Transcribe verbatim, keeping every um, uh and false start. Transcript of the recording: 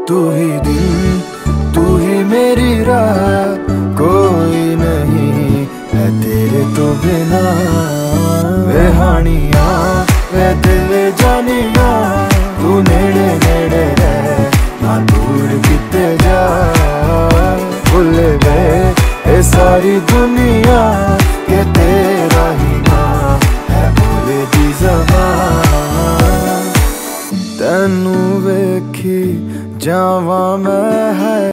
तू ही दिल, तू ही मेरी राह, कोई नहीं है तेरे तो बिना। वे हानिया वे दिल जानिया, तू नेड़े नेड़े रह ना दूर किते जा। भुल गए ये सारी दुनिया के तेरा ही ना है बोले दी ज़बान। तैनू वेखी जावां मैं